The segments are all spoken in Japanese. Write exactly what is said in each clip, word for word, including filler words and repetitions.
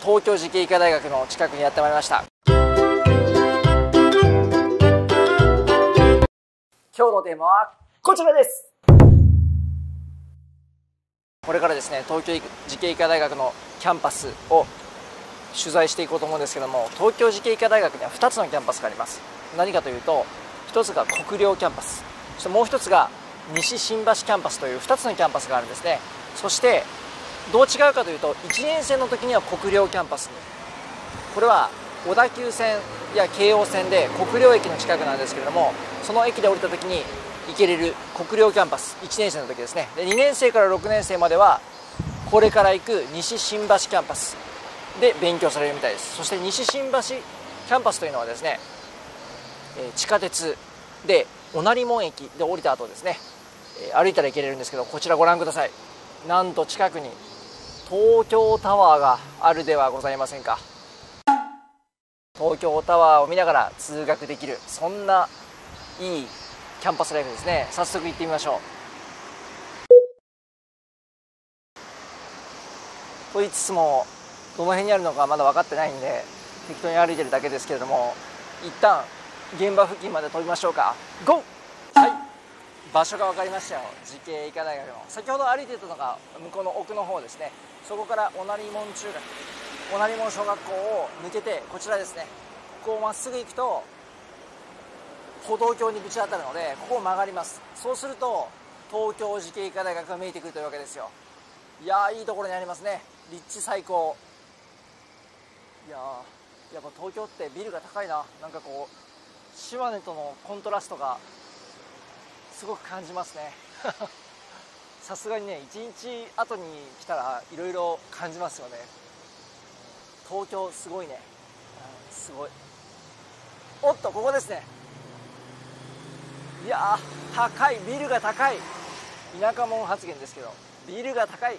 東京慈恵医科大学の近くにやってまいりました。今日のテーマはこちらです。これからですね、東京慈恵医科大学のキャンパスを取材していこうと思うんですけども、東京慈恵医科大学にはふたつのキャンパスがあります。何かというと、ひとつが国領キャンパス、そしてもうひとつが西新橋キャンパスというふたつのキャンパスがあるんですね。そしてどう違うかというと、いちねん生の時には国領キャンパス、これは小田急線や京王線で国領駅の近くなんですけれども、その駅で降りた時に行けれる国領キャンパス、いちねん生の時ですね。でにねん生からろくねん生まではこれから行く西新橋キャンパスで勉強されるみたいです。そして西新橋キャンパスというのはですね、えー、地下鉄で御成門駅で降りた後ですね、えー、歩いたら行けれるんですけど、こちらご覧ください。なんと近くに東京タワーがあるではございませんか。東京タワーを見ながら通学できる、そんないいキャンパスライフですね。早速行ってみましょう。と言いつつもどの辺にあるのかまだ分かってないんで適当に歩いてるだけですけれども、一旦現場付近まで飛びましょうか。ゴー。はい、場所が分かりましたよ。慈恵医科大学の先ほど歩いてたのが向こうの奥の方ですね。そこから御成門中学、御成門小学校を抜けてこちらですね、ここをまっすぐ行くと歩道橋にぶち当たるので、ここを曲がります。そうすると東京慈恵医科大学が見えてくるというわけですよ。いやー、いいところにありますね。立地最高。いやー、やっぱ東京ってビルが高いな。なんかこう島根とのコントラストがすごく感じますね。さすがにね、いちにち後に来たらいろいろ感じますよね。東京すごいね、うん、すごい。おっと、ここですね。いやー、高い、ビルが高い。田舎者発言ですけどビルが高い。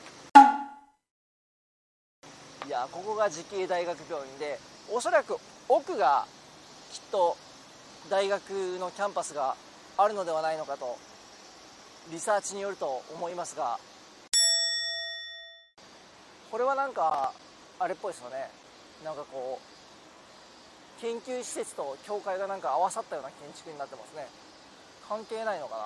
いやー、ここが慈恵大学病院で、おそらく奥がきっと大学のキャンパスがあるのではないのかとリサーチによると思いますが、これはなんかあれっぽいですよね。なんかこう研究施設と教会がなんか合わさったような建築になってますね。関係ないのかな。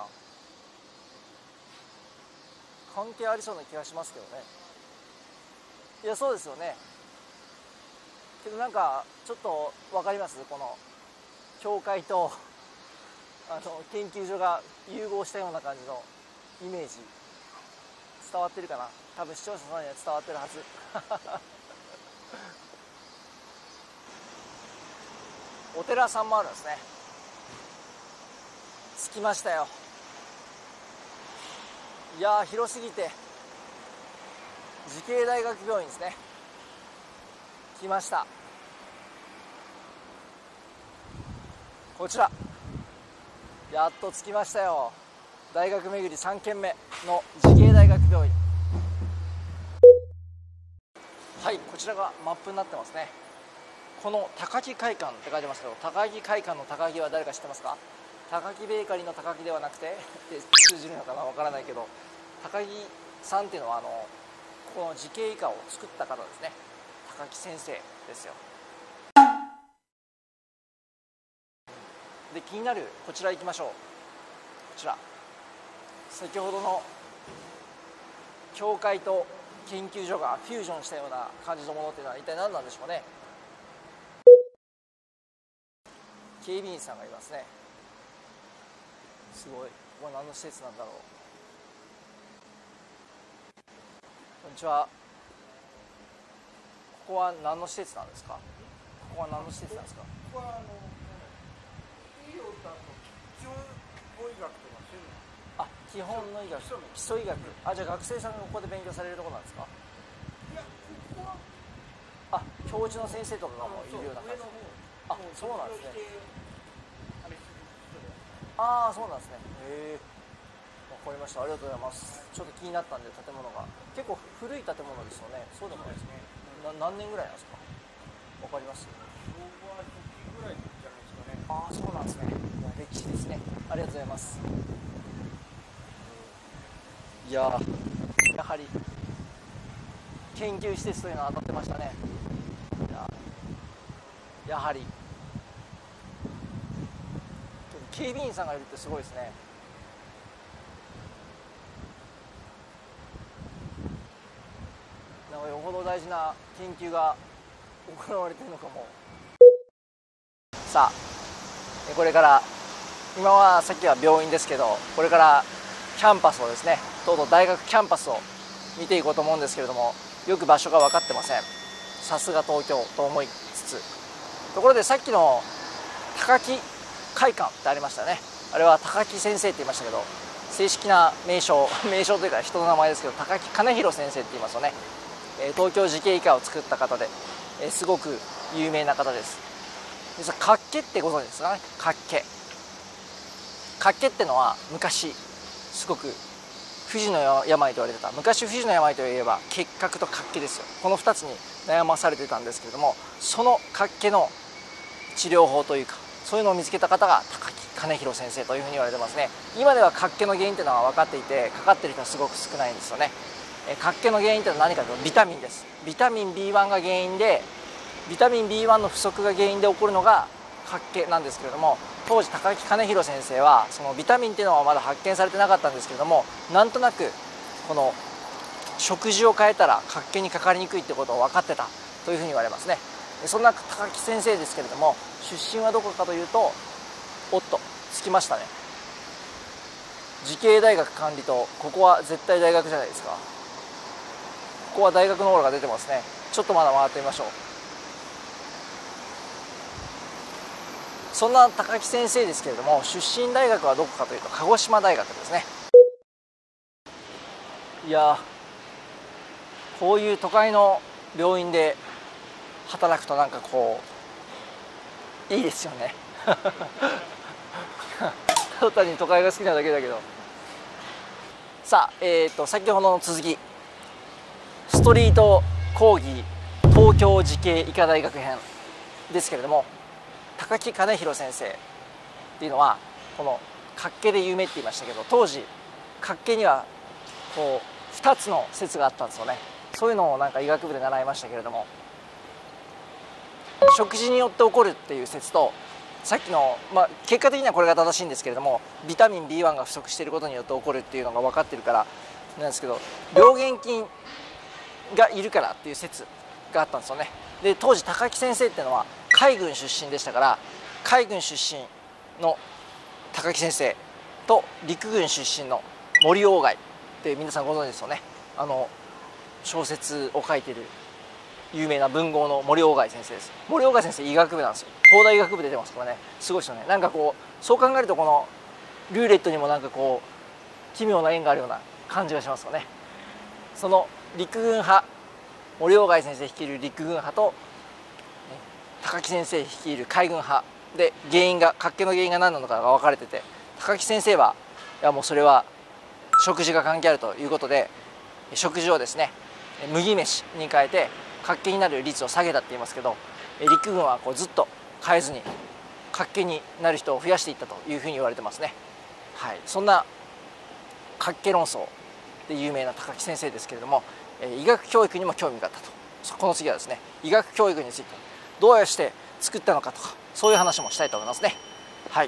関係ありそうな気がしますけどね。いや、そうですよね。けどなんかちょっと分かります、この教会とあの研究所が融合したような感じのイメージ、伝わってるかな。多分視聴者さんには伝わってるはず。お寺さんもあるんですね。着きましたよ。いやー、広すぎて慈恵大学病院ですね。来ました。こちらやっと着きましたよ。大学巡りさん軒目の慈恵大学病院。はい、こちらがマップになってますね。この高木会館って書いてますけど、高木会館の高木は誰か知ってますか？高木ベーカリーの高木ではなくて通じるのかな、わからないけど、高木さんっていうのはあのこの慈恵医科を作った方ですね。高木先生ですよ。で、気になるこちら行きましょう。こちら先ほどの教会と研究所がフュージョンしたような感じのものっていうのは一体何なんでしょうね。警備員さんがいますね。すごい。ここは何の施設なんだろう。こんにちは。ここは何の施設なんですか？ここは何の施設なんですか？ ここはあの医療とあと基本法医学とかそういうの。 あ、基本の医学、基礎医学。あ、じゃあ学生さんがここで勉強されるところなんですか？ いや、ここはあ、教授の先生とかがもういるような感じ。あ、そうなんですね。ああ、そうなんですね。へえ、わかりました。ありがとうございます。ちょっと気になったんで、建物が結構古い建物ですよね。そうでもないですね。な何年ぐらいなんですか？わかります？ 昭和初期ぐらいじゃないですかね。 ああ、そうなんですね。歴史ですね。ありがとうございます。いやー、やはり研究施設というのは当たってましたね。や、やはり警備員さんがいるってすごいですね。なんかよほど大事な研究が行われているのかも。さあこれから今はさっきは病院ですけど、これからキャンパスをですね、とうとう大学キャンパスを見ていこうと思うんですけれども、よく場所が分かってません。さすが東京と思いつつ、ところでさっきの高木会館ってありましたね。あれは高木先生って言いましたけど、正式な名称名称というか人の名前ですけど、高木兼弘先生って言いますよね。東京慈恵医科を作った方で、すごく有名な方です。実は脚気ってご存知ですかね。脚気脚気ってのは昔すごく不治の病と言われてた、昔不治の病といえば結核と脚気ですよ。このふたつに悩まされてたんですけれども、その脚気の治療法というか、そういうのを見つけた方が高木兼弘先生というふうに言われてますね。今では脚気の原因というのは分かっていて、かかっている人はすごく少ないんですよね。脚気の原因というのは何かというとビタミンです。ビタミン ビーワン が原因で、ビタミン ビーワン の不足が原因で起こるのが脚気なんですけれども、当時高木兼弘先生はそのビタミンっていうのはまだ発見されてなかったんですけれども、なんとなくこの食事を変えたら脚気にかかりにくいってことを分かってたというふうに言われますね。そんな高木先生ですけれども、出身はどこかというと、おっとつきましたね。慈恵大学管理と、ここは絶対大学じゃないですか。ここは大学のオーラが出てますね。ちょっとまだ回ってみましょう。そんな高木先生ですけれども、出身大学はどこかというと鹿児島大学ですね。いや、こういう都会の病院で働くとなんかこういいですよねただ単に都会が好きなだけだけど。さあ、えー、と先ほどの続き、ストリート講義東京慈恵医科大学編ですけれども、高木兼弘先生っていうのはこの脚気で有名って言いましたけど、当時脚気にはこうふたつの説があったんですよね。そういうのをなんか医学部で習いましたけれども、食事によって起こるっていう説と、さっきの、まあ、結果的にはこれが正しいんですけれども、ビタミン ビーワン が不足していることによって起こるっていうのが分かってるからなんですけど、病原菌がいるからっていう説があったんですよね。で当時高木先生っていうのは海軍出身でしたから、海軍出身の高木先生と陸軍出身の森鴎外って皆さんご存知ですよね。あの小説を書いている有名な文豪の森鴎外先生です。森鴎外先生医学部なんですよ。東大医学部出てますからね。すごいですよね。なんかこうそう考えると、このルーレットにもなんかこう奇妙な縁があるような感じがしますよね。その陸軍派、森鴎外先生率いる陸軍派と高木先生率いる海軍派で、原因が脚気の原因が何なのかが分かれてて、高木先生はいやもうそれは食事が関係あるということで、食事をですね麦飯に変えて脚気になる率を下げたって言いますけど、陸軍はこうずっと変えずに脚気になる人を増やしていったというふうに言われてますね。はい、そんな脚気論争で有名な高木先生ですけれども、医学教育にも興味があったと。この次はですね、医学教育についてどうやって作ったのかとか、そういう話もしたいと思いますね。はい。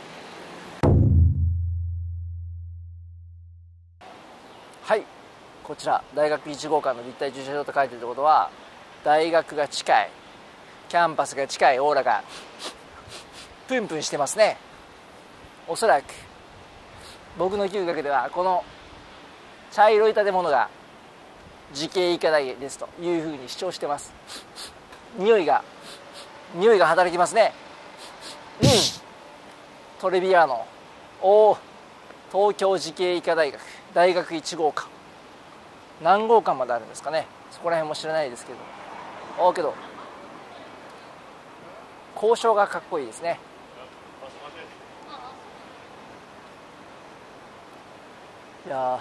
はい、こちら大学いち号館の立体駐車場と書いてるってことは、大学が近い、キャンパスが近いオーラがプンプンしてますね。おそらく僕の嗅覚ではこの茶色い建物が慈恵医科大学ですというふうに主張してます。匂いが匂いが働きますね。うん、トレビアーノ、おお、東京慈恵医科大学大学いち号館、何号館まであるんですかね。そこら辺も知らないですけど、ああけど交渉がかっこいいですね。いや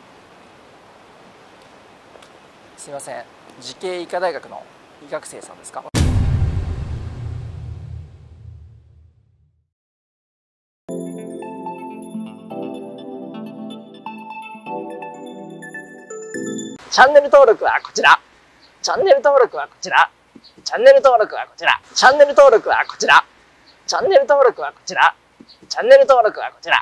すいません、慈恵医科大学の医学生さんですか。 チャンネル登録はこちら。チャンネル登録はこちら。チャンネル登録はこちら。チャンネル登録はこちら。チャンネル登録はこちら。チャンネル登録はこちら。